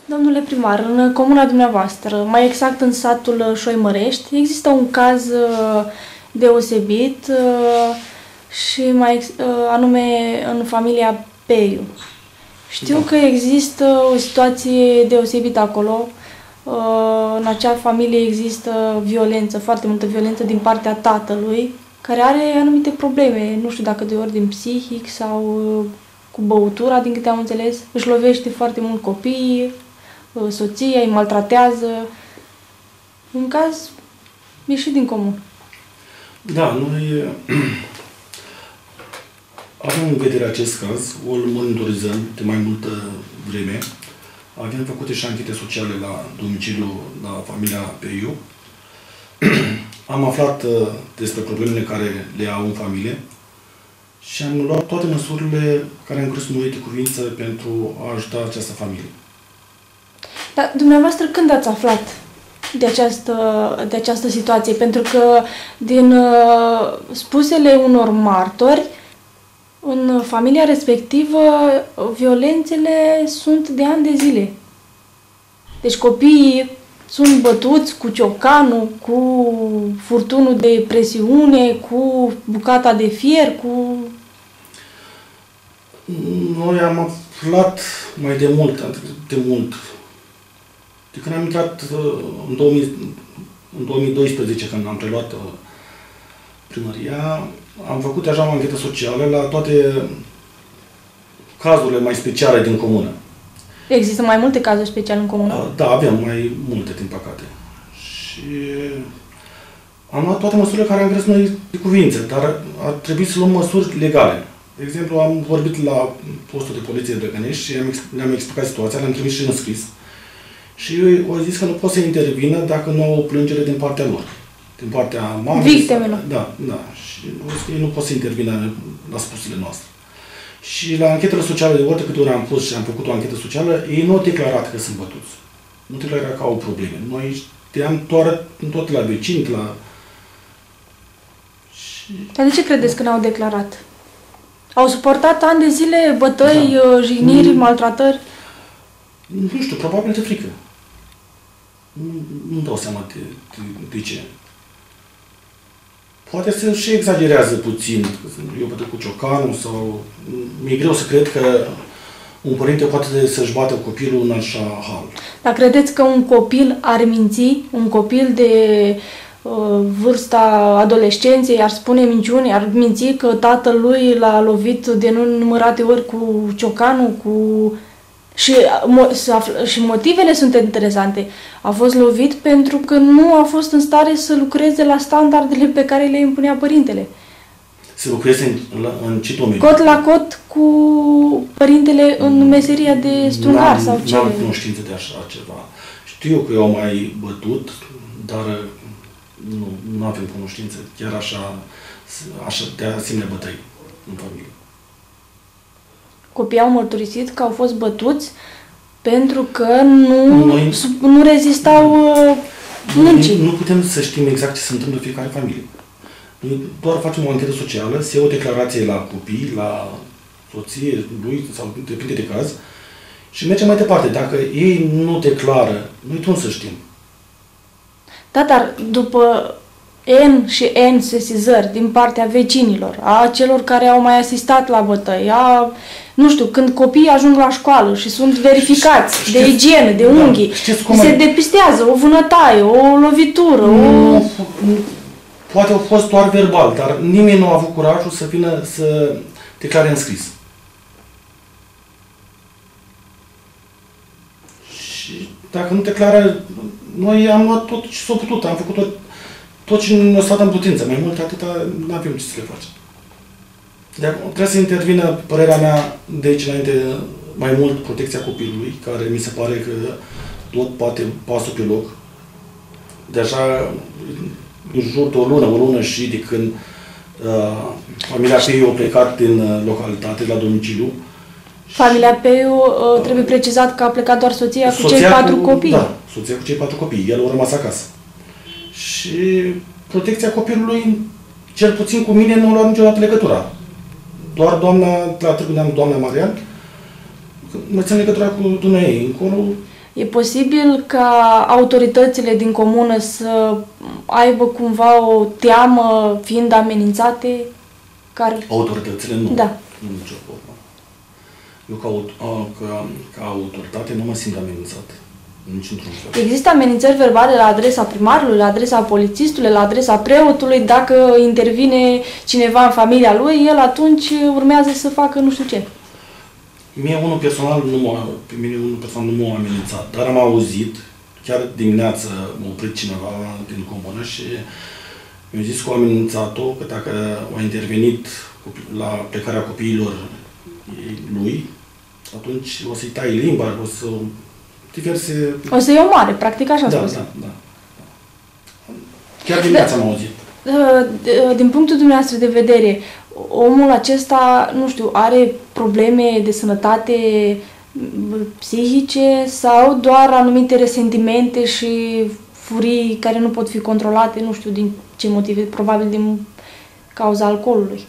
Domnule primar, în comuna dumneavoastră, mai exact în satul Șoimărești, există un caz deosebit și anume în familia Peiu. Știu că există o situație deosebită acolo. În acea familie există violență, foarte multă violență din partea tatălui, care are anumite probleme, nu știu dacă de ordin psihic sau cu băutura, din câte am înțeles. Își lovește foarte mult copiii, soția, îi maltratează. Un caz ieșit din comun. Da, noi avem în vedere acest caz, îl monitorizăm de mai multă vreme. Avem făcute și anchete sociale la domiciliu, la familia Peiu. Am aflat despre problemele care le au în familie și am luat toate măsurile care am crezut noi de cuvință pentru a ajuta această familie. Dar dumneavoastră când ați aflat de această situație? Pentru că din spusele unor martori, în familia respectivă, violențele sunt de ani de zile. Deci copiii sunt bătuți cu ciocanul, cu furtunul de presiune, cu bucata de fier, cu... Noi am aflat mai de mult, de când am intrat în 2012, când am preluat primăria, am făcut deja o anchetă socială la toate cazurile mai speciale din comună. Există mai multe cazuri speciale în comună? Da, avem mai multe, din păcate. Și am luat toate măsurile care am crezut noi de cuvință, dar ar trebui să luăm măsuri legale. De exemplu, am vorbit la postul de poliție de Drăgănești și le-am explicat situația, le-am trimis și în scris. Și ei au zis că nu pot să intervină dacă nu au o plângere din partea lor. Din partea mamei. Victimelor. Da. Și ei nu pot să intervină la spusele noastre. Și la anchetele sociale, de ori de câte ori am pus și am făcut o anchetă socială, ei nu au declarat că sunt bătuți. Nu declarat că au probleme. Noi știam tot la vecini, la... Dar de ce credeți că n-au declarat? Au suportat ani de zile bătăi, jigniri, maltratări? Nu știu, probabil de frică. Nu dau seama de ce. Poate se și exagerează puțin. Eu bătut cu ciocanul sau... Mi-e greu să cred că un părinte poate să-și bată copilul în așa hal. Dar credeți că un copil ar minți? Un copil de vârsta adolescenței ar spune minciuni? Ar minți că tatăl lui l-a lovit de nenumărate ori cu ciocanul, cu... Și motivele sunt interesante. A fost lovit pentru că nu a fost în stare să lucreze la standardele pe care le impunea părintele. Să lucreze în ce domeniu? Cot la cot cu părintele în meseria de strungar sau ce? N-am cunoștință de așa ceva. Știu că eu am mai bătut, dar nu avem cunoștință. Chiar așa de asemenea bătăi în familie. Copiii au mărturisit că au fost bătuți pentru că nu rezistau muncii. Nu putem să știm exact ce se întâmplă în fiecare familie. Noi doar facem o anchetă socială, se ia o declarație la copii, la soție, lui, sau depinde de caz, și mergem mai departe. Dacă ei nu declară, noi trebuie să știm. Da, dar după N și N sesizări din partea vecinilor, a celor care au mai asistat la bătăi, nu știu, când copiii ajung la școală și sunt verificați de igienă, de unghii, se depistează o vânătaie, o lovitură, Poate au fost doar verbal, dar nimeni nu a avut curajul să vină să declare în scris. Și dacă nu declară, noi am luat tot ce s-a putut, am făcut tot ce ne-a stat în putință. Mai mult atâta nu avem ce să le facem. Trebuie să intervină, părerea mea, de aici înainte, mai mult protecția copilului, care mi se pare că tot poate pasul pe loc. Deja, în jur de o lună și de când familia Peiu a plecat din localitate, la domiciliu. Familia Peiu, trebuie precizat că a plecat doar soția cu cei 4 copii. Da, soția cu cei 4 copii. El a rămas acasă. Și protecția copilului, cel puțin cu mine, nu a luat niciodată legătura. Doar doamna, la Târgu Neamț, doamna Marian, mă țin legătura cu dumneavoastră încolo. E posibil ca autoritățile din comună să aibă cumva o teamă fiind amenințate? Autoritățile nu. Da. Nu nicio formă. Eu ca autoritate nu mă simt amenințat. Nici într-un fel. Există amenințări verbale la adresa primarului, la adresa polițistului, la adresa preotului. Dacă intervine cineva în familia lui, el atunci urmează să facă nu știu ce. Pe mine unul personal nu m-a amenințat, dar am auzit, chiar dimineață m-a oprit cineva din comună și mi-a zis că a amenințat-o, că dacă a intervenit la plecarea copiilor lui, atunci o să-i tai limba, o să diverse... O să-i omoare, practic așa a spus. Da. Chiar dimineața am auzit. Din punctul dumneavoastră de vedere, omul acesta, nu știu, are probleme de sănătate psihice sau doar anumite resentimente și furii care nu pot fi controlate, nu știu din ce motive, probabil din cauza alcoolului?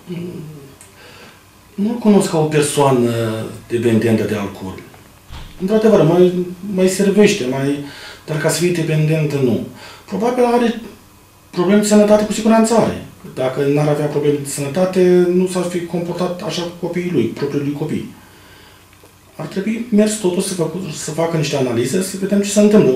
Nu-l cunosc ca o persoană dependentă de alcool. Într-adevăr, mai servește, dar ca să fie dependentă, nu. Probabil are probleme de sănătate, cu siguranță are. Dacă n-ar avea probleme de sănătate, nu s-ar fi comportat așa cu copiii lui, propriul lui copii. Ar trebui mers totuși să facă niște analize, să vedem ce se întâmplă.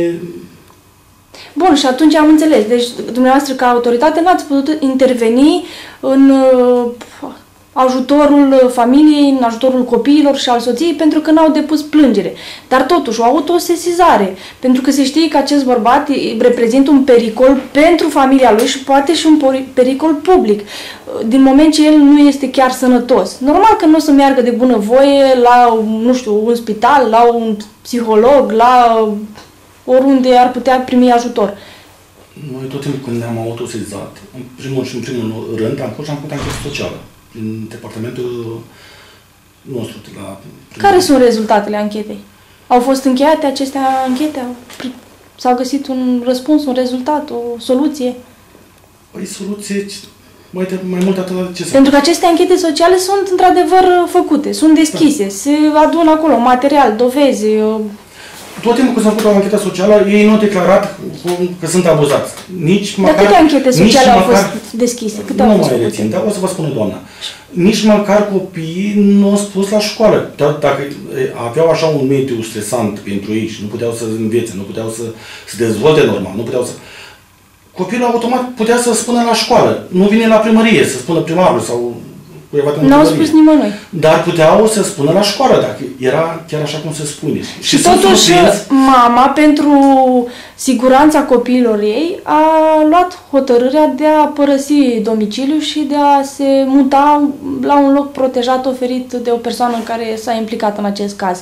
Bun, și atunci am înțeles. Deci, dumneavoastră, ca autoritate, n-ați putut interveni în ajutorul familiei, în ajutorul copiilor și al soției, pentru că n-au depus plângere. Dar totuși, au avut o sesizare, pentru că se știe că acest bărbat reprezintă un pericol pentru familia lui și poate și un pericol public, din moment ce el nu este chiar sănătos. Normal că nu o să meargă de bunăvoie la, nu știu, un spital, la un psiholog, la oriunde ar putea primi ajutor. Noi tot timpul când ne-am autosezizat, în primul rând, am fost și am făcut anchetă socială din departamentul nostru. Care sunt rezultatele anchetei? Au fost încheiate aceste anchete? S-a găsit un răspuns, un rezultat, o soluție? Păi soluție mai mult atât ce Pentru că aceste anchete sociale sunt într-adevăr făcute, sunt deschise, da. Se adună acolo material, dovezi. Tot timpul când s-a făcut o anchetă socială, ei nu au declarat că sunt abuzați. Dar câte anchete sociale au fost deschise? Câte nu mai rețin, dar o să vă spună doamna. Nici măcar copiii nu au spus la școală. Dacă aveau așa un mediu stresant pentru ei și nu puteau să învețe, nu puteau să se dezvolte normal, nu puteau să... Copilul automat putea să spună la școală. Nu vine la primărie să spună primarul sau... N-au spus nimănui. Dar puteau să spună la școală, dacă era chiar așa cum se spune. Și totuși mama, pentru siguranța copiilor ei, a luat hotărârea de a părăsi domiciliul și de a se muta la un loc protejat oferit de o persoană care s-a implicat în acest caz.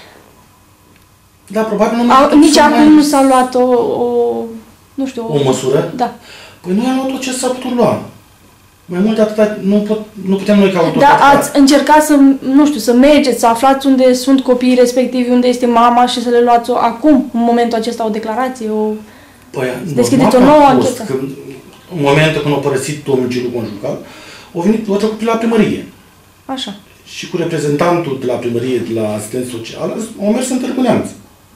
Da, probabil nici acum nu s-a luat o măsură? Da. Păi noi am luat tot ce s-a putut lua. Mai mult de atâta nu putem noi ca autoritate. Dar ați încercat să, nu știu, să mergeți, să aflați unde sunt copiii respectivi, unde este mama și să le luați acum, în momentul acesta, o declarație, Păi, deschideți o nouă anchetă. În momentul când au părăsit domiciliul conjugal, au venit o trecut la primărie. Așa. Și cu reprezentantul de la primărie, de la asistență socială, au mers în Târgu Neamț.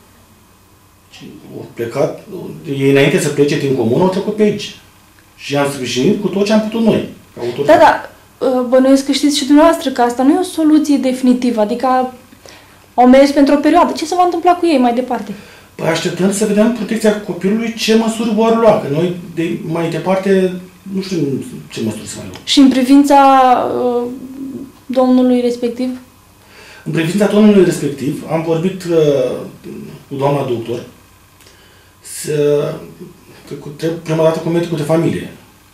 Au plecat, ei înainte să plece din comună, au trecut pe aici. Și am sprijinit cu tot ce am putut noi. Da, bănuiesc că știți și dumneavoastră că asta nu e o soluție definitivă, adică au mers pentru o perioadă. Ce se va întâmpla cu ei mai departe? Păi așteptăm să vedem protecția copilului, ce măsuri vor lua, că noi mai departe nu știm ce măsuri să mai luăm. Și în privința domnului respectiv? În privința domnului respectiv am vorbit cu doamna doctor prima dată cu medicul de familie.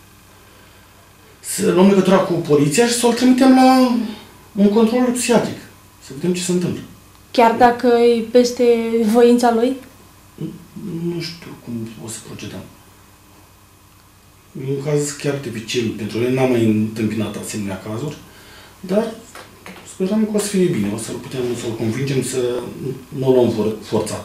Să luăm legătura cu poliția și să-l trimitem la un control psihiatric. Să vedem ce se întâmplă. Chiar dacă e peste voința lui? Nu știu cum o să procedăm. E un caz chiar dificil pentru noi. N-am mai întâmpinat asemenea cazuri, dar sperăm că o să fie bine. O să putem să-l convingem să nu o luăm forțat.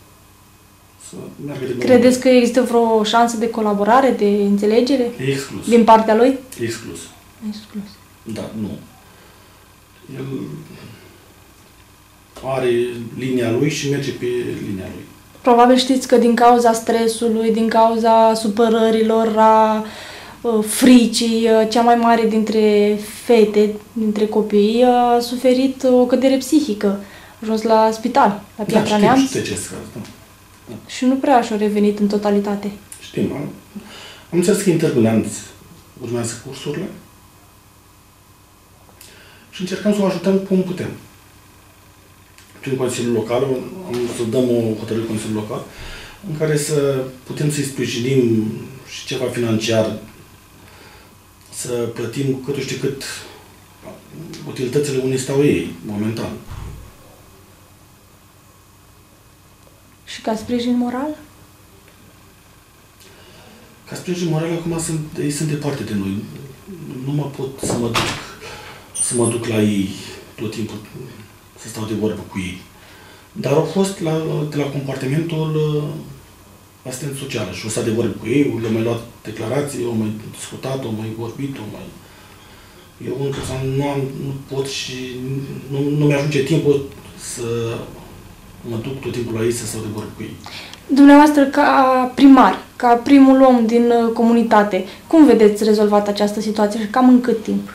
Credeți că există vreo șansă de colaborare, de înțelegere? Exclus. Din partea lui? Exclus. Exclus. Da, nu. El are linia lui și merge pe linia lui. Probabil știți că din cauza stresului, din cauza supărărilor, a fricii, cea mai mare dintre fete, dintre copii, a suferit o cădere psihică. A ajuns la spital, la Piatra Neamț. Știu ce da. Și nu prea și-a revenit în totalitate. Știm, am înțeles că interveneanți urmează cursurile și încercăm să o ajutăm cum putem. Prin Consiliul Local, am să dăm o hotărâre Consiliul Local, în care să putem să-i sprijinim și ceva financiar, să plătim cât știu cât utilitățile unde stau ei, momentan. Și ca sprijin moral? Ca sprijin moral, acum ei sunt departe de noi. Nu mă pot să mă duc la ei tot timpul, să stau de vorbă cu ei. Dar au fost de la compartimentul asistent social și o stat de vorbă cu ei, le-au mai luat declarații, au mai discutat, au mai vorbit, Eu încă nu pot și nu mi-ajunge timpul să mă duc tot timpul la ei să stau de vorbă cu ei. Dumneavoastră, ca primar, ca primul om din comunitate, cum vedeți rezolvat această situație și cam în cât timp?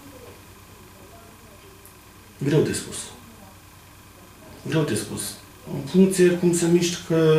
Greu de spus. Greu de spus. În funcție cum se mișcă.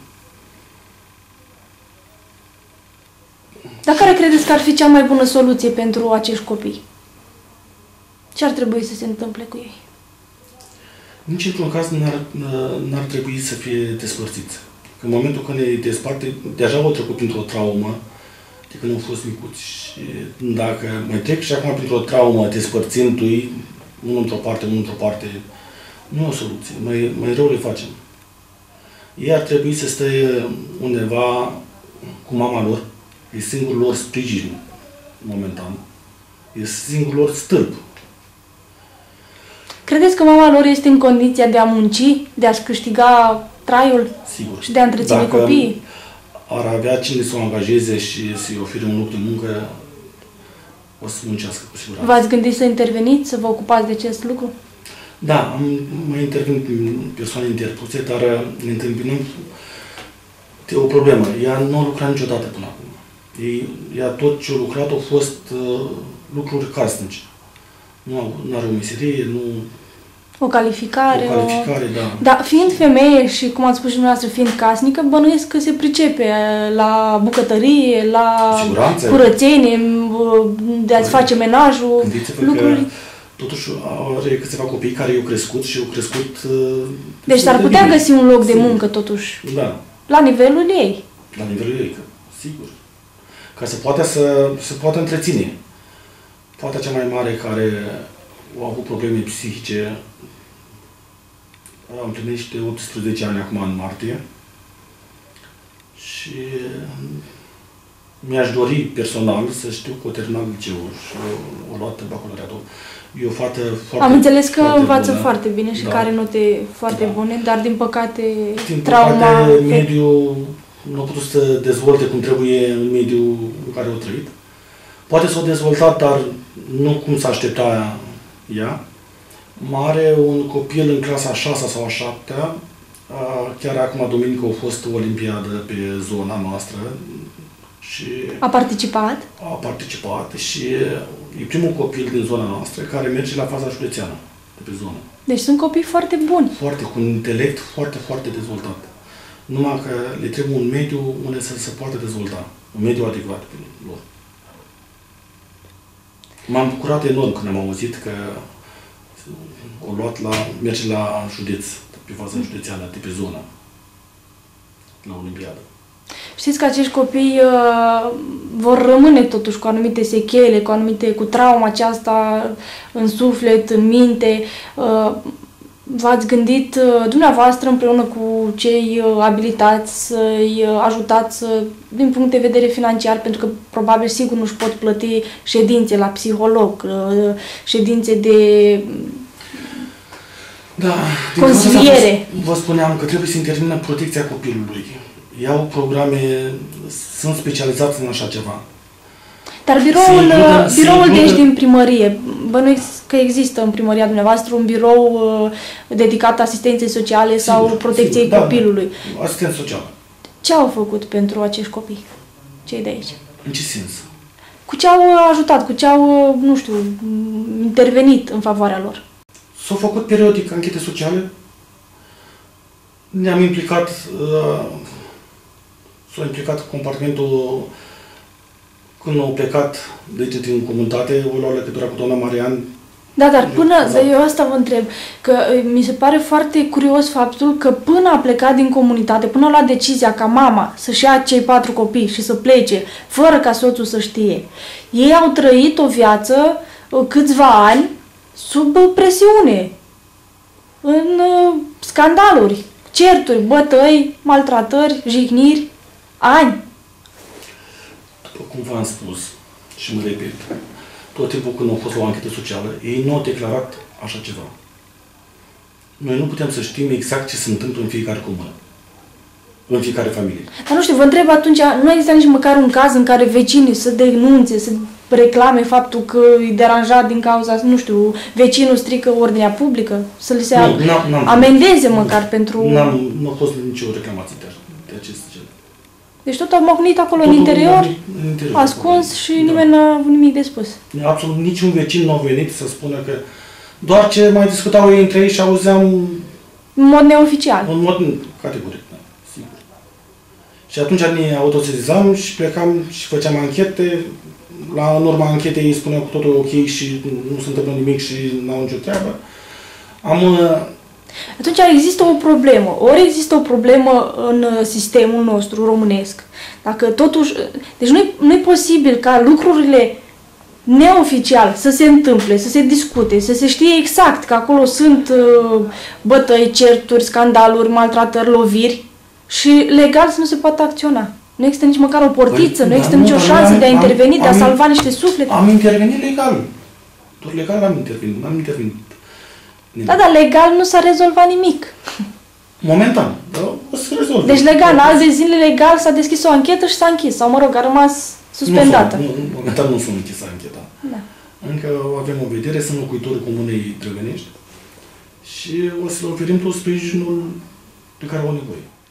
Dar care credeți că ar fi cea mai bună soluție pentru acești copii? Ce ar trebui să se întâmple cu ei? Nici într-un caz n-ar trebui să fie despărțiți. În momentul când îi desparte, deja au trecut printr-o traumă de când au fost micuți. Și dacă mai trec și acum printr-o traumă despărțindu-i, unul într-o parte, unul într-o parte, nu e o soluție. Mai rău le facem. Ei ar trebui să stea undeva cu mama lor, e singurul lor sprijin, momentan. E singurul lor stâlp. Credeți că mama lor este în condiția de a munci, de a-și câștiga traiul? Sigur. Și de a întreține copiii? Ar avea cine să o angajeze și să-i ofere un loc de muncă, o să muncească cu siguranță. V-ați gândit să interveniți, să vă ocupați de acest lucru? Da, mai intervin persoane interpuse, dar ne întâmpinăm o problemă. Ea nu a lucrat niciodată până acum. Ea tot ce a lucrat au fost lucruri casnice. Nu are o meserie, nu... O calificare. Da. Dar fiind femeie și, cum ați spus și dumneavoastră, fiind casnică, bănuiesc că se pricepe la bucătărie, la curățenie, de a-ți face menajul, lucruri... Că, totuși are câțiva copii care i-au crescut și i-au crescut... Deci s-ar putea găsi un loc de muncă, totuși. Da. La nivelul ei. La nivelul ei, sigur. Ca să poată întreține. Fata cea mai mare care a avut probleme psihice împlinește 18 ani acum în martie și mi-aș dori personal să știu că o terminat liceul și o luat bacalaureatul. E o fată foarte... Am înțeles că învață bună, foarte bine și da, că are note foarte bune, dar din păcate trauma... mediul nu a putut să dezvolte cum trebuie în mediul în care o trăit. Poate s-a dezvoltat, dar nu cum s-a aștepta ea. Are un copil în clasa a 6 sau a 7-a. Chiar acum, duminică, a fost o olimpiadă pe zona noastră. Și a participat? A participat și e primul copil din zona noastră care merge la faza județeană de pe zonă. Deci sunt copii foarte buni. Foarte, cu un intelect foarte, foarte dezvoltat. Numai că le trebuie un mediu unde să se poată dezvolta. Un mediu adecvat pentru lor. M-am bucurat enorm când am auzit că merge la județ, pe faza județeană, de pe zonă, la Olimpiadă. Știți că acești copii vor rămâne totuși cu anumite sechele, cu trauma aceasta în suflet, în minte. V-ați gândit dumneavoastră împreună cu cei abilitați să-i ajutați din punct de vedere financiar, pentru că probabil sigur nu-și pot plăti ședințe la psiholog, ședințe de consiliere. Vă spuneam că trebuie să intervină protecția copilului. Iau programe, sunt specializați în așa ceva. Dar biroul de aici din primărie, bănuiesc că există în primăria dumneavoastră un birou dedicat asistenței sociale sau protecției copilului. Da, asistență socială. Ce au făcut pentru acești copii, cei de aici? În ce sens? Cu ce au ajutat, cu ce au, nu știu, intervenit în favoarea lor? S-au făcut periodic anchete sociale. Ne-am implicat, s-a implicat compartimentul când au plecat de aici din comunitate, o luau legătura cu doamna Marian. Da, dar eu asta vă întreb, că mi se pare foarte curios faptul că până a plecat din comunitate, până a luat decizia ca mama să-și ia cei 4 copii și să plece, fără ca soțul să știe, ei au trăit o viață câțiva ani sub presiune, în scandaluri, certuri, bătăi, maltratări, jigniri, ani. După cum v-am spus și mă repet, tot timpul când au fost la o anchetă socială, ei nu au declarat așa ceva. Noi nu putem să știm exact ce se întâmplă în fiecare comună, în fiecare familie. Dar nu știu, vă întreb atunci, nu există nici măcar un caz în care vecinii să denunțe, să reclame faptul că îi deranja din cauza, nu știu, vecinul strică ordinea publică, să li se amendeze măcar pentru... Nu a fost nicio reclamație de acest gen. Deci tot au mocnit acolo în interior, ascuns și nimeni n-a avut nimic de spus. Absolut niciun vecin nu a venit să spună că... Doar ce mai discutau ei între ei și auzeam... În mod neoficial. În mod categoric, da, sigur. Și atunci ne autosezizam și plecam și făceam anchete. În urma anchetei spuneau că totul e ok și nu se întâmplă nimic și n-au nicio treabă. Atunci există o problemă. Ori există o problemă în sistemul nostru românesc. Dacă totuși... Deci nu e posibil ca lucrurile neoficial să se întâmple, să se discute, să se știe exact că acolo sunt bătăi, certuri, scandaluri, maltratări, loviri și legal să nu se poată acționa. Nu există nici măcar o portiță, nu există nicio șansă de a interveni, de a salva niște suflete. Am intervenit legal. Doar legal am intervenit. Da, dar legal nu s-a rezolvat nimic. Momentan, dar o să rezolve. Deci legal, azi de zile legal s-a deschis o anchetă și s-a închis. Sau, mă rog, a rămas suspendată. Momentan nu s-a închis ancheta. Da. Încă avem o vedere, sunt locuitorii comunei Drăgănești și o să le oferim tot sprijinul de care au nevoie.